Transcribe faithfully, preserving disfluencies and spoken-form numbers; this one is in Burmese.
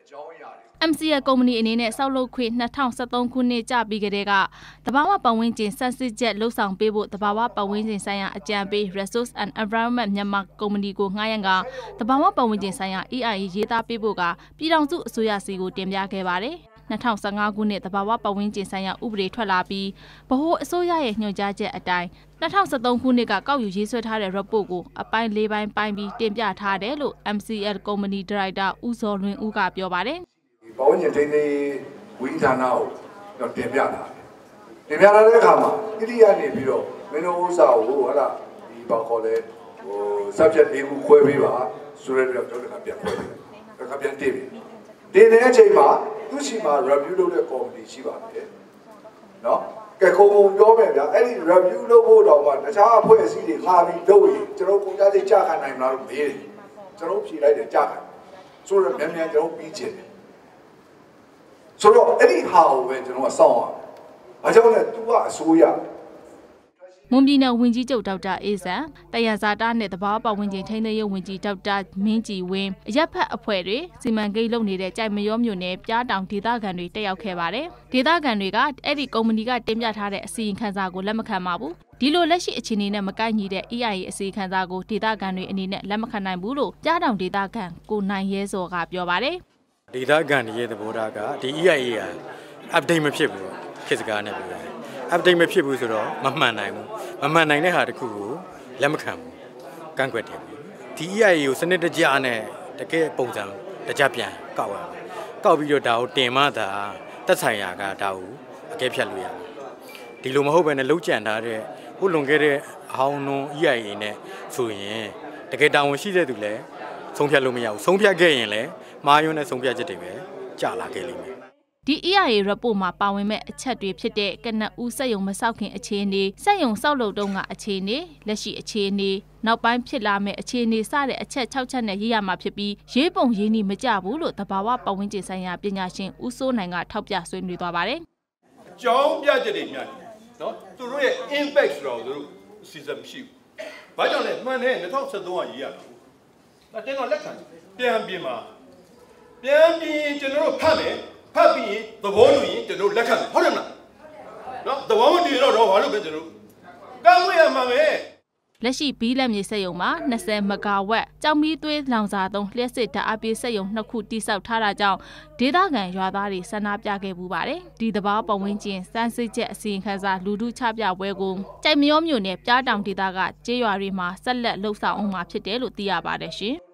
M C A ကုမ္ပဏီအနေနဲ့ဆောက်လုပ်ခွင့်၂၀၁၃ခုနှစ်ကြာပြီးကတည်းကတဘာဝပတ်ဝန်းကျင်စမ်းစစ်ချက်လှုပ်ဆောင်ပေးဖို့တဘာဝပတ်ဝန်းကျင်ဆိုင်ရာအကြံပေး Resource and Environment မြန်မာကုမ္ပဏီကိုငှားရမ်းကတဘာဝပတ်ဝန်းကျင်ဆိုင်ရာ E I A ရေးသားပေးဖို့ကပြည်ထောင်စုအစိုးရစီကိုတင်ပြခဲ့ပါတယ်၂၀၁၅ခုနှစ်တဘာဝပတ်ဝန်းကျင်ဆိုင်ရာဥပဒေထွက်လာပြီးဗဟိုအစိုးရရဲ့ညွှန်ကြားချက်အတိုင်း၂၀၁၃ခုနှစ်ကကောက်ယူရေးဆွဲထားတဲ့ report ကိုအပိုင်း၄ပိုင်းပိုင်းပြီးတင်ပြထားတယ်လို့ M C L ကုမ္ပဏီဒါရိုက်တာဦးစောလွင်ဦးကပြောပါတယ်ပတ်ဝန်းကျင်ထိန်းသိမ်းဝန်ကြီးဌာနကိုတော့တင်ပြတာတင်ပြလာတဲ့အခါမှာဣတိယနေပြီးတော့မင်းတို့ဥစ္စာကိုဟာလားဒီပေါ့ခေါ်လဲဟို subject လေးခုခွဲပေးပါဆိုရပြီးတော့ကျွန်တော်ကပြန်ခွဲပေးတယ်ကပြန်တည်ပြီတင်တဲ့အချိန်မှာသူရှိမှာ review လုပ်တဲ့ committee ရှိပါတယ်နော်ကဲခုံခုံပြောမယ်ဗျာအဲ့ဒီ review လုပ်ဖို့တော့မှတခြားအဖွဲ့အစည်းတွေလာပြီးလုပ်ရင်ကျွန်တော်ကုန်ကြစိတ်ကြာခံနိုင်မလားလို့မေးတယ်ကျွန်တော်ဖြေလိုက်တယ်ကြာခံဆိုတော့မြန်မြန်ကျွန်တော်ပြီးချင်တယ်ဆိုတော့အဲ့ဒီဟာကိုပဲကျွန်တော်ကစောင့်ရအောင်။ဘာကြောင့်လဲ तू ကအစိုးရမွန်ပြည်နယ်ဝန်ကြီးချုပ်ဒေါက်တာအေးဆန်တယံဇာတာနဲ့တဘာဝပတ်ဝန်းကျင်ထိန်းသိမ်းရေးဝန်ကြီးဒေါက်တာမင်းကြည်ဝင်းအရက်ဖက်အဖွဲ့တွေစီမံကိန်းလုပ်နေတဲ့ကြိုက်မရောမြို့နယ်ပြားတောင်ဒေသခံတွေတက်ရောက်ခဲ့ပါတယ်။ဒေသခံတွေကအဲ့ဒီကုမ္ပဏီကတင်ပြထားတဲ့အစီရင်ခံစာကိုလက်မခံပါဘူး။ဒီလိုလက်ရှိအခြေအနေနဲ့မကိုက်ညီတဲ့ E I A အစီရင်ခံစာကိုဒေသခံတွေအနေနဲ့လက်မခံနိုင်ဘူးလို့ပြားတောင်ဒေသခံကိုနိုင်ရဲစော်ကပြောပါတယ်။ဒေသခံတွေရဲ့သဘောထားကဒီ E I A က update မဖြစ်ဘူးခေတ်စကားနဲ့ပြောတယ်။ update မဖြစ်ဘူးဆိုတော့မမှန်နိုင်ဘူး။မမှန်နိုင်တဲ့ဟာတစ်ခုကိုလက်မခံဘူး။ကန့်ကွက်တယ်။ဒီ E I A ကိုစနစ်တကျနဲ့တကယ်ပုံစံတကြပြန်ကောက်ရမယ်။ကောက်ပြီးတော့ဒါကိုတင်မှသာသက်ဆိုင်ရာကဒါကိုအကဲဖြတ်လို့ရတယ်။ဒီလိုမဟုတ်ဘဲနဲ့လုံးကြံထားတဲ့ဟိုလွန်ခဲ့တဲ့အဟောင်းနုံ E I A နဲ့ဆိုရင်တကယ်တာဝန်ရှိတဲ့သူလည်းဆုံးဖြတ်လို့မရဘူး။ဆုံးဖြတ်ခဲ့ရင်လည်းမာယွန်းနဲ့ဆုံးဖြတ်ချက်တွေပဲကြာလာခဲ့လိမ့်မယ်ဒီ E I A report မှာပါဝင်မဲ့အချက်တွေဖြစ်တဲ့ကနဦးစက်ရုံမဆောက်ခင်အခြေအနေစက်ရုံဆောက်လုပ်တုန်းကအခြေအနေလက်ရှိအခြေအနေနောက်ပိုင်းဖြစ်လာမဲ့အခြေအနေစတဲ့အချက်၆ချက်နဲ့ရေးရမှာဖြစ်ပြီးရေးပုံရေးနည်းမကြဘူးလို့တဘာဝပတ်ဝန်းကျင်ဆိုင်ရာပညာရှင်ဦးစိုးနိုင်ကထောက်ပြဆွေးနွေးသွားပါတယ်အကြောင်းပြချက်တွေများနော်သူတို့ရဲ့ impact ဆိုတော့သူတို့စီစဉ်မရှိဘူးဘာကြောင့်လဲမှန်တယ်၂၀၁၃ကရေးရတာဒါတင်တော့လက်ခံပြန်ပြင်မှာပြန်ပြင်ကျွန်တော်တို့ဖတ်မယ်ဖတ်ပြီးရင်သဘောတူရင်ကျွန်တော်လက်ခံတယ်ဟုတ်တယ်မလားနော်သဘောမတူရင်တော့ဘာလို့ပဲကျွန်တော်ကမ်းဝေးရမှာပဲလက်ရှိဘီလက်မြေစက်ရုံမှာ၂၀မဂါဝက်ကြောင်မီးသွေးလောင်စာသုံးလျှက်စစ်ဓာတ်အားပေးစက်ရုံနှစ်ခုတိစောက်ထားတာကြောင့်ဒေသခံရွာသားတွေဆန္ဒပြခဲ့ပူပါတယ်ဒီတဘာပတ်ဝန်းကျင်စမ်းစစ်ချက်အစီရင်ခံစာလူထုချပြပွဲကိုကြိုက်မရောမြို့နယ်ပြားတောင်ဒေသကကျေးရွာတွေမှာဆက်လက်လှုပ်ဆောင်အောင်မှာဖြစ်တယ်လို့သိရပါတယ်ရှင်